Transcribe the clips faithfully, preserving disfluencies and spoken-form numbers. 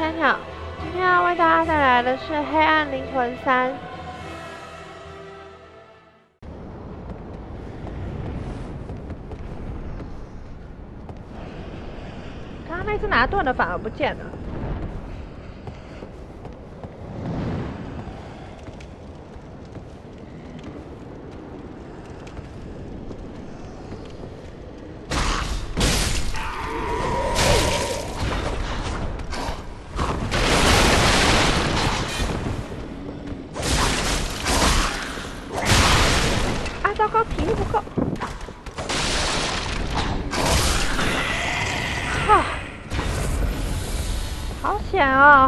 三鸟，今天要为大家带来的是《黑暗灵魂三》。刚刚那只拿盾的反而不见了。糟糕，体力不够。啊，好险啊！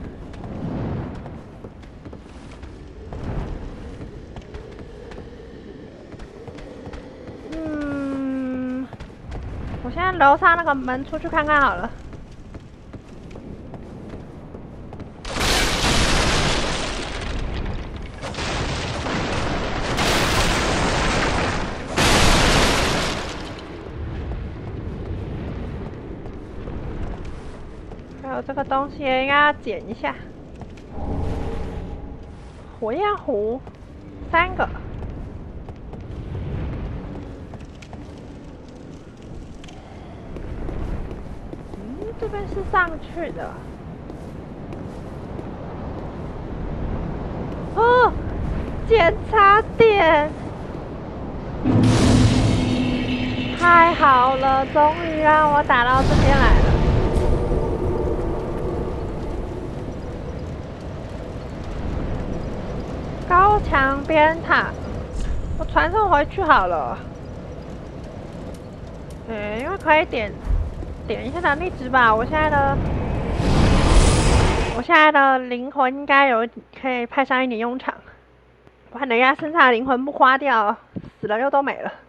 嗯，我现在楼上那个门出去看看好了。还有这个东西应该要捡一下。火焰壶，三个。嗯，这边是上去的。哦，检查点。太好了，终于让我打到这边来了。高墙边塔，我传送回去好了。对，因为可以点点一下能力值吧。我现在的我现在的灵魂应该有可以派上一点用场，不然等一下身上的灵魂不花掉，死了又都没了。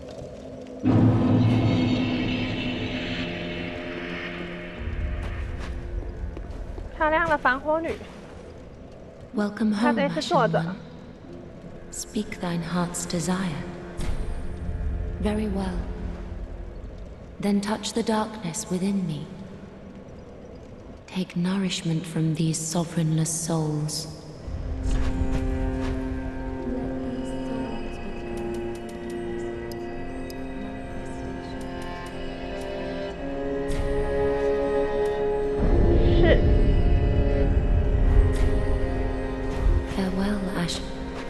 漂亮的防火女。 Welcome home, Ashen One. Speak thine heart's desire. Very well. Then touch the darkness within me. Take nourishment from these sovereignless souls. Farewell, Ashen.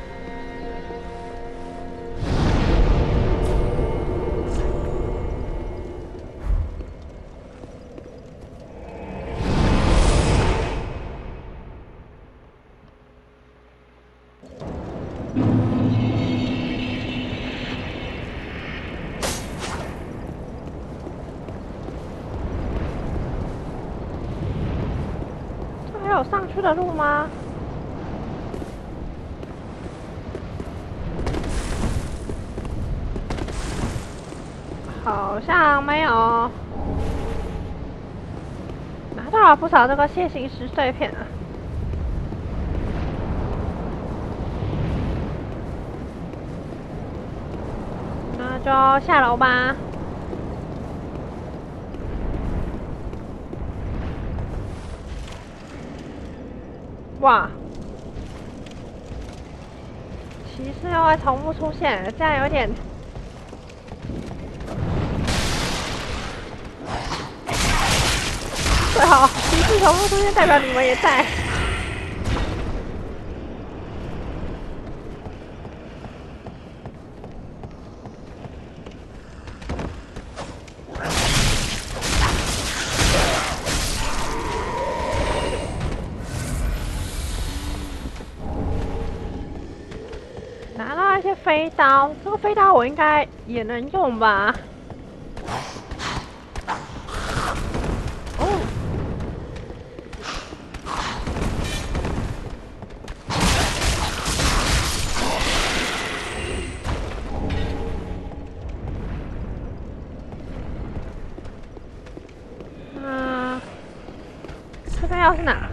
这还有上去的路吗？好像没有。拿到了不少这个楔形石碎片啊。那就下楼吧。哇！骑士又会重复出现，这样有点。最好骑士重复出现，代表你们也在。拿到一些飞刀，这个飞刀我应该也能用吧？哦，嗯，这边要是哪？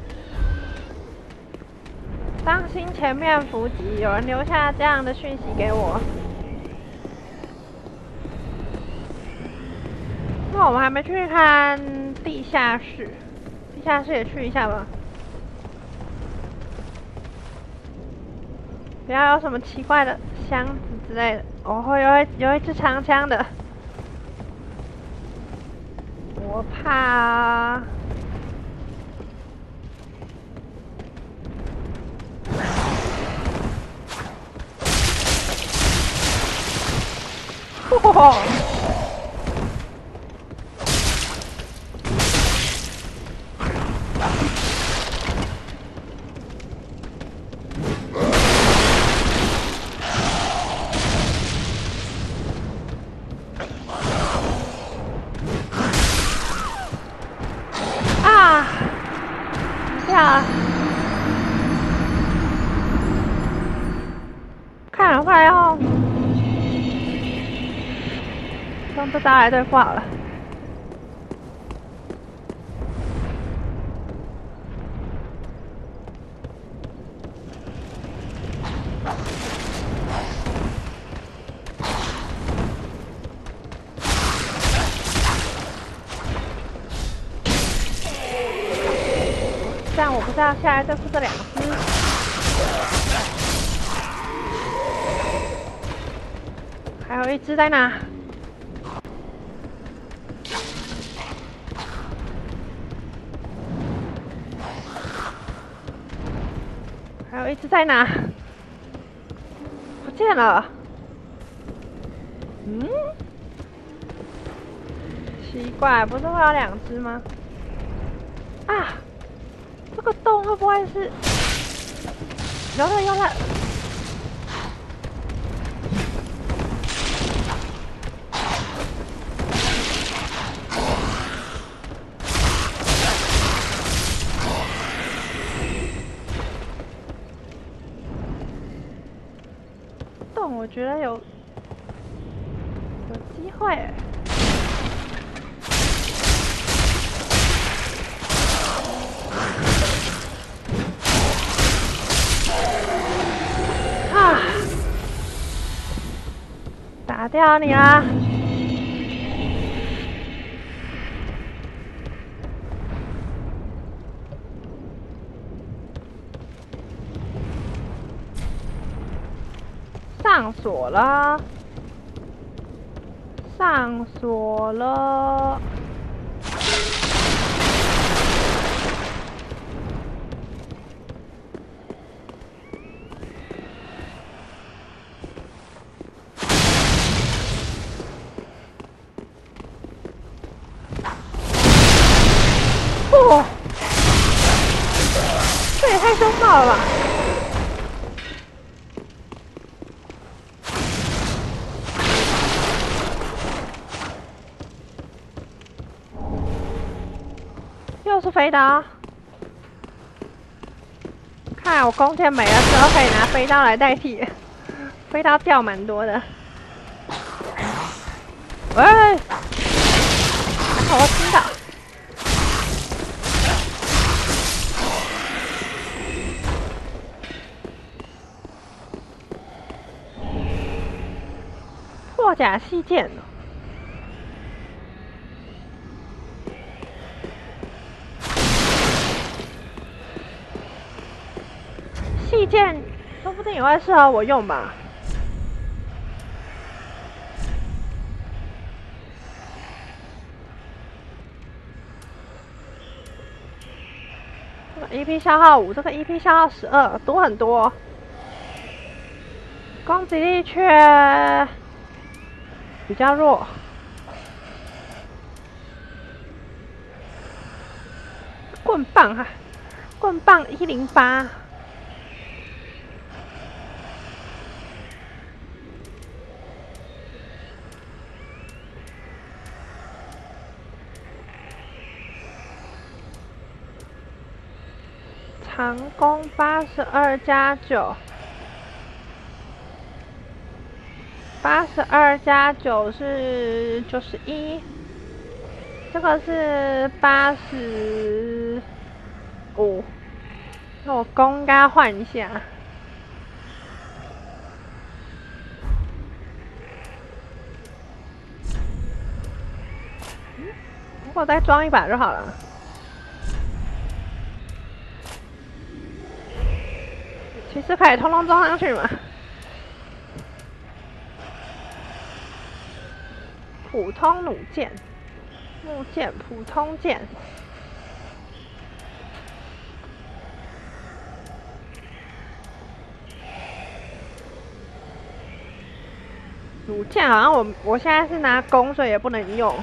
当心前面伏击，有人留下这样的讯息给我。那我们还没去看地下室。 地下室也去一下吧。不要有什么奇怪的箱子之类的。哦，有一有一支长枪的，我怕。哇！啊！呀！看很快哦。用这刀来对付好了。这样我不知道下来对付这两只。还有一只在哪？还有一只在哪？不见了。嗯？奇怪，不是会有两只吗？啊！这个洞会不会是？有了有了！洞我觉得有有机会。啊！打掉你啦！上锁了，上锁了。哦，这也太凶暴了吧！又是飞刀，看来我弓箭没了之后，可以拿飞刀来代替。飞刀掉蛮多的。喂，还好我听到。破甲细剑哦。细剑说不定也会适合我用吧。这个 E P 消耗五，这个 E P 消耗十二，多很多。攻击力却比较弱。棍棒哈，棍棒一零八。长弓八十二加九，八十二加九是九十一，这个是八十五，那我弓应该要换一下。嗯，我再装一把就好了。 其实可以通通装上去嘛。普通弩箭、木剑、普通剑。弩箭好像我我现在是拿弓，所以也不能用。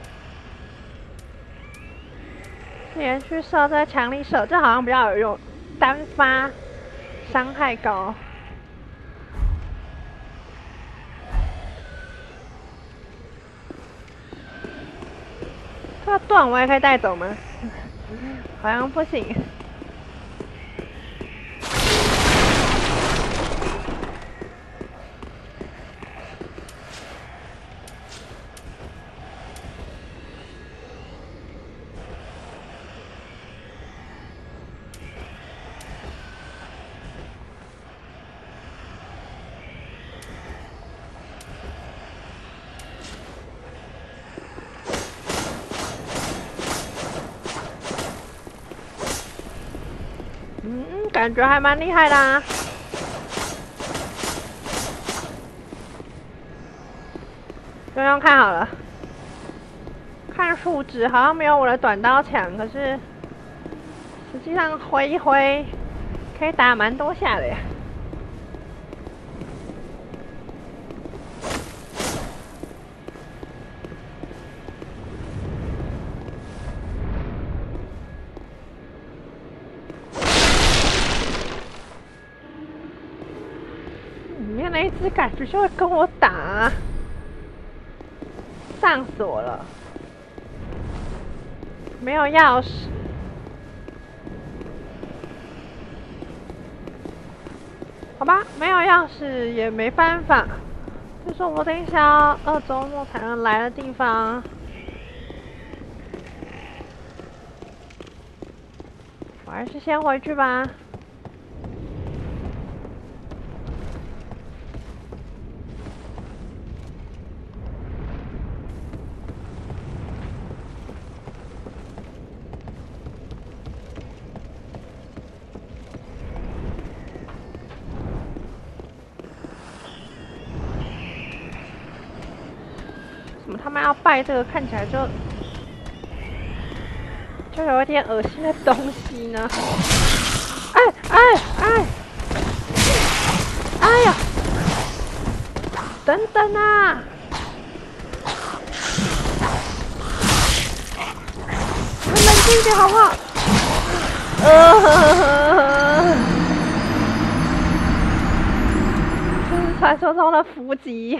连续射在墙里射，这好像比较有用，单发伤害高。这个盾我也可以带走吗？好像不行。嗯，感觉还蛮厉害的啊。用用看好了，看数值好像没有我的短刀强，可是实际上挥一挥可以打蛮多下的呀。里面那一只感觉就会跟我打啊。上锁了，没有钥匙。好吧，没有钥匙也没办法。这是我等一下二周末才能来的地方。我还是先回去吧。怎么他们要拜这个，看起来就就有一点恶心的东西呢？哎哎哎！哎呀！等等啊！你们冷静一点好不好？呃，这是传说中的伏击。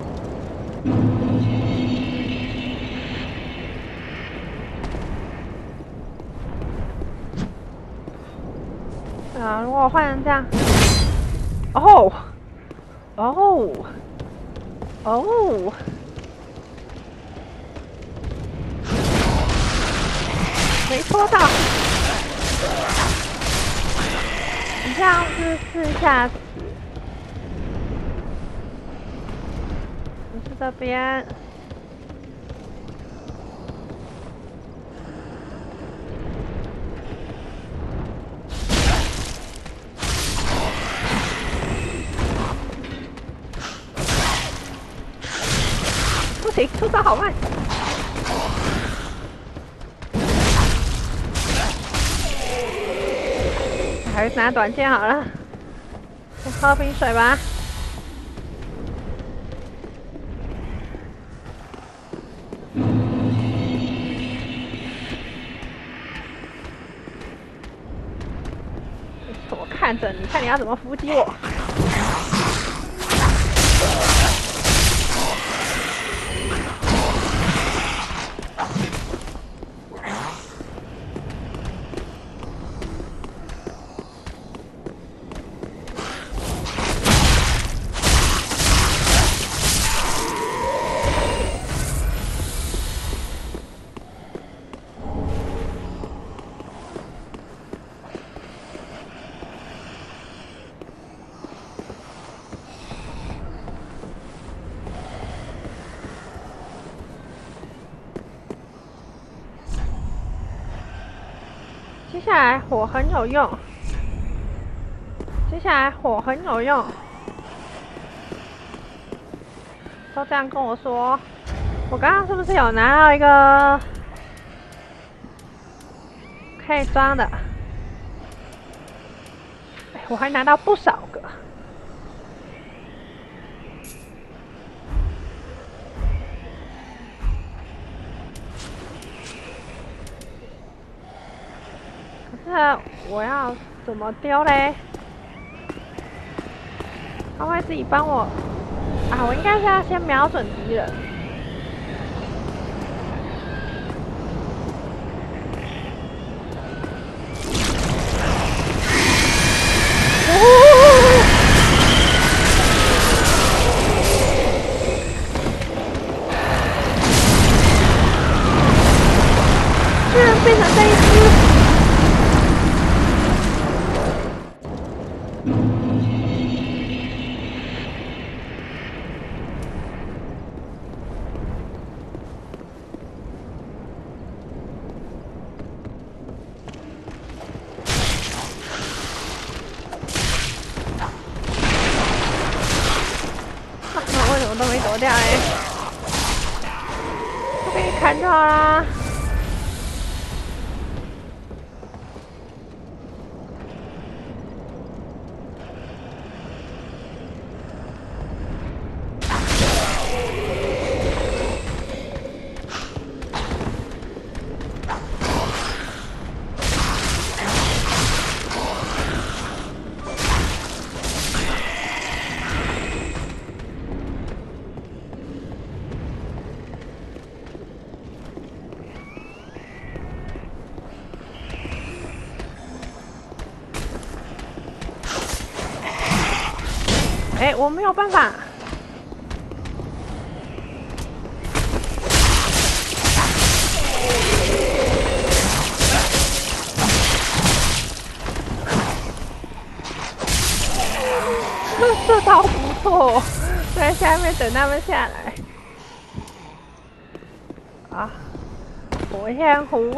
啊！如果我换成这样，哦，哦，哦，没戳到，你这样子四下死，不是这边。不行，出招好慢。还是拿短剑好了。先喝瓶水吧。我看着你，看你要怎么伏击我。接下来火很有用，接接下来火很有用，都这样跟我说。我刚刚是不是有拿到一个可以装的？哎，我还拿到不少个。可是我要怎么丢嘞？他会自己帮我啊？我应该是要先瞄准敌人。居然变成这一只！为什么都没躲掉哎？就被你砍掉啦！哎，我没有办法。这招不错，在下面等他们下来。啊，火焰湖。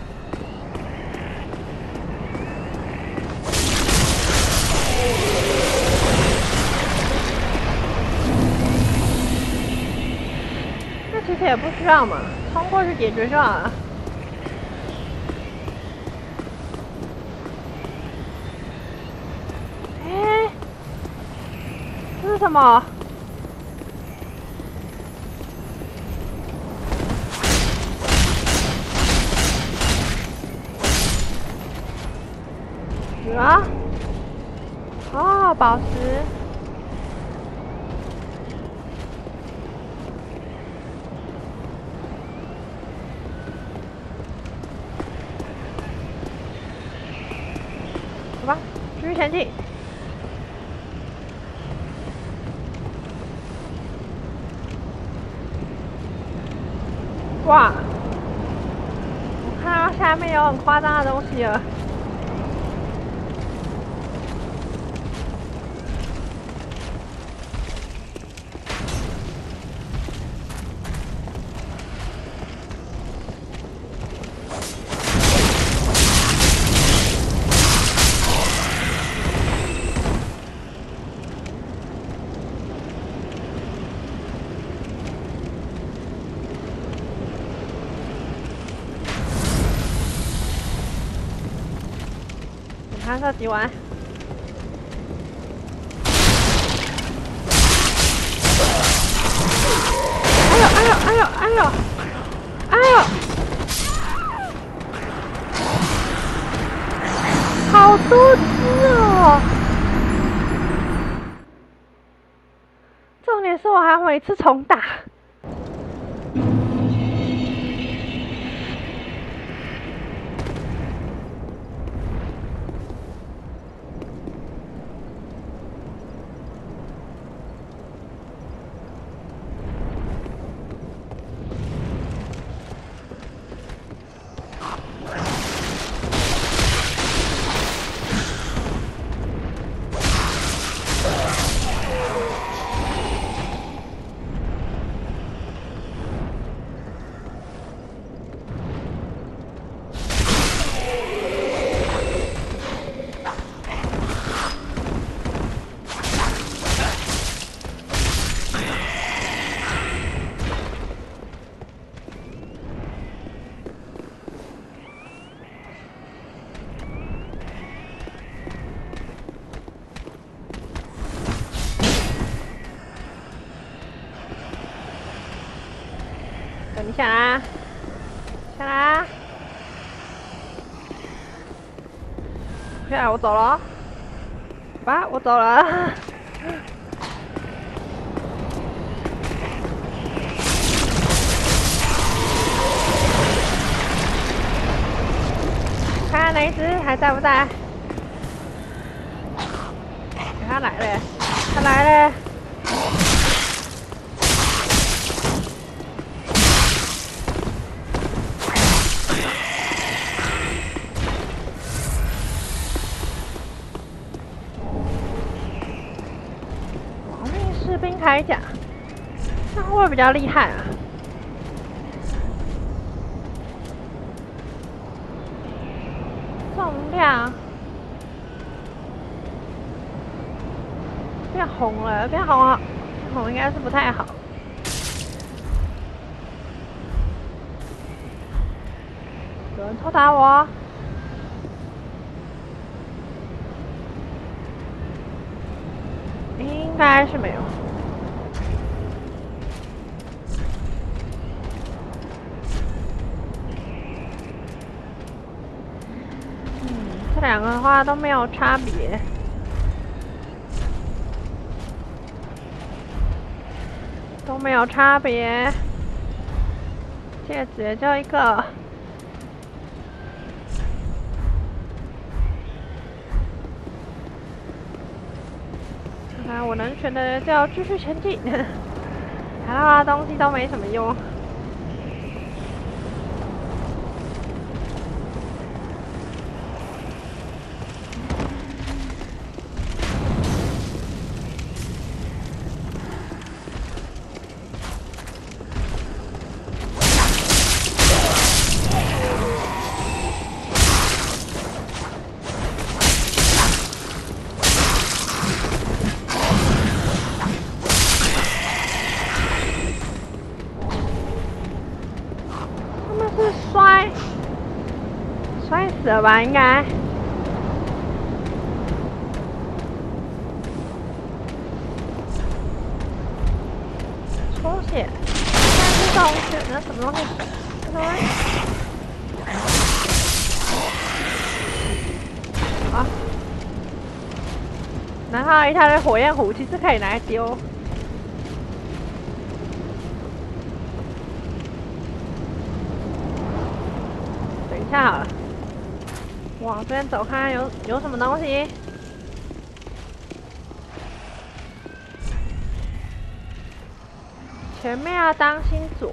其实也不需要嘛，冲过去解决就好了。哎，这是什么？啊？哦，宝石。走吧，继续前进。哇！我看到下面有很夸张的东西了。弹射击完，哎呦哎呦哎呦哎呦哎呦，好多只哦！重点是我还每次重打。 下来啊，下来啊！下来，我走了。爸，我走了。看看那一只还在不在？他来了，他来了。亡命士兵铠甲，那会不会比较厉害啊？重量变红了，变红了，变红应该是不太好。有人偷打我。应该是没有。嗯，这两个的话都没有差别。都没有差别。戒指也就一个。看来我能选的就要继续前进。其他东西都没什么用。摔死了吧，应该。抽血，但是东西，那什么东西？什么东西？啊！然后一大堆火焰虎，其实可以拿来丢。等一下好了。往这边走，看看有有什么东西。前面要当心左。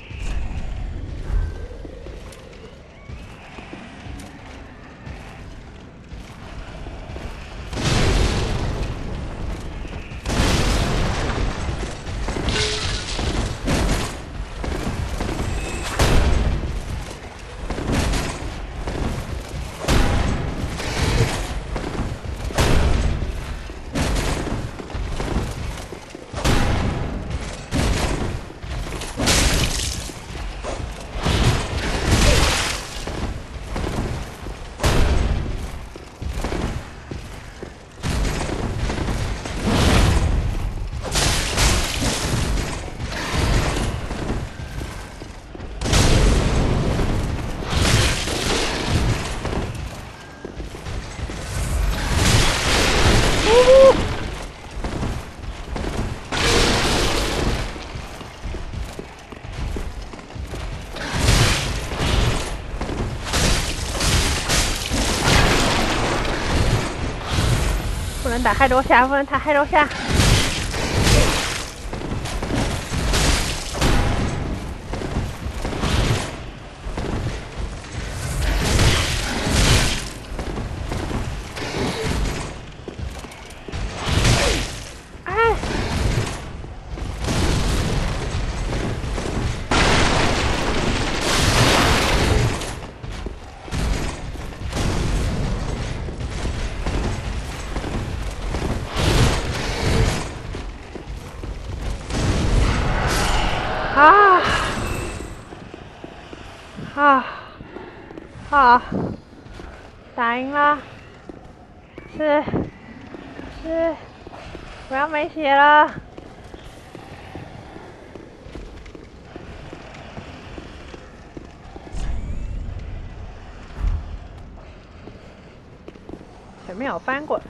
不能打太多下，不能打太多下。哎！啊！啊！啊！打赢了！是是，我要没血了！ 前面有翻滚。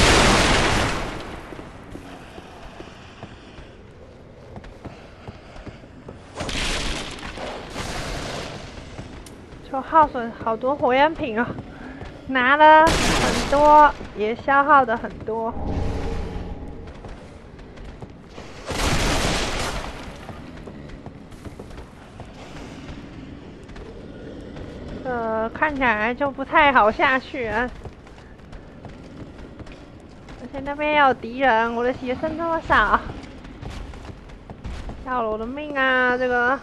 就耗损好多火焰瓶哦，拿了很多，也消耗的很多。呃，看起来就不太好下去啊。而且那边也有敌人，我的血剩这么少，要了我的命啊！这个。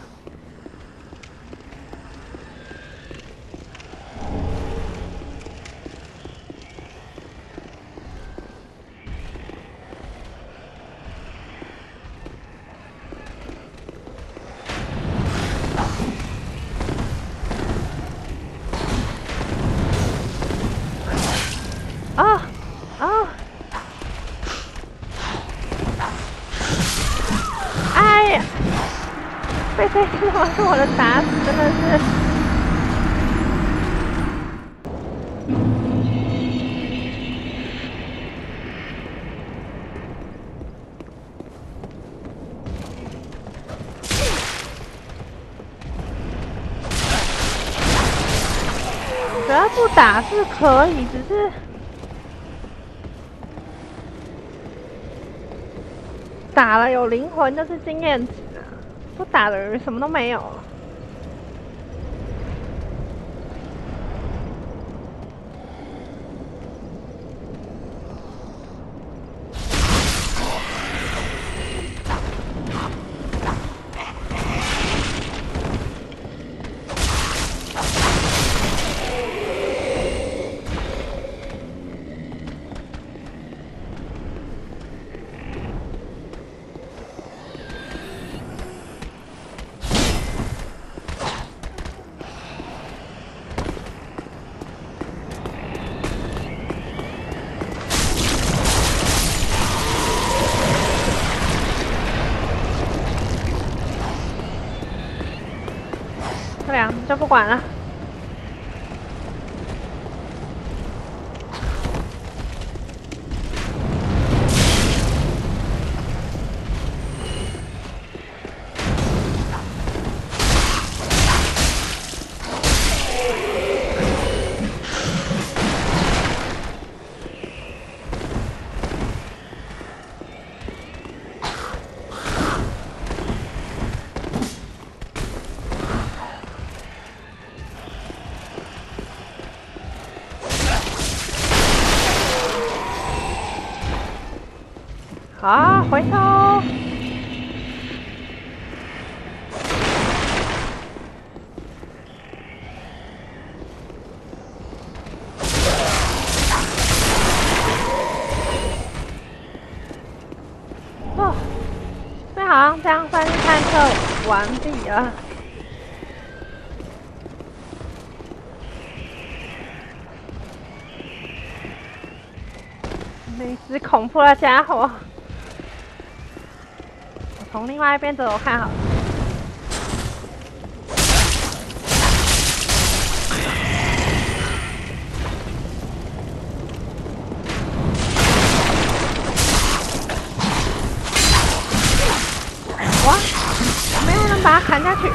哦哦！哎呀，被这只王是我的打死，真的是。我觉得不打是可以，只是。打了有灵魂就是经验值啊，不打的人什么都没有。这两就不管了。好，回头。哦，那好像这样算是探测完毕了。那只恐怖的家伙。从另外一边走走看好了。哇！没有人把它砍下去。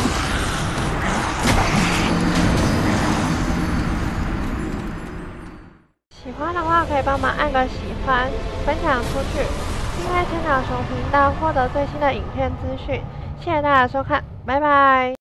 喜欢的话可以帮忙按个喜欢，分享出去。订阅千岛熊频道，获得最新的影片资讯。谢谢大家收看，拜拜。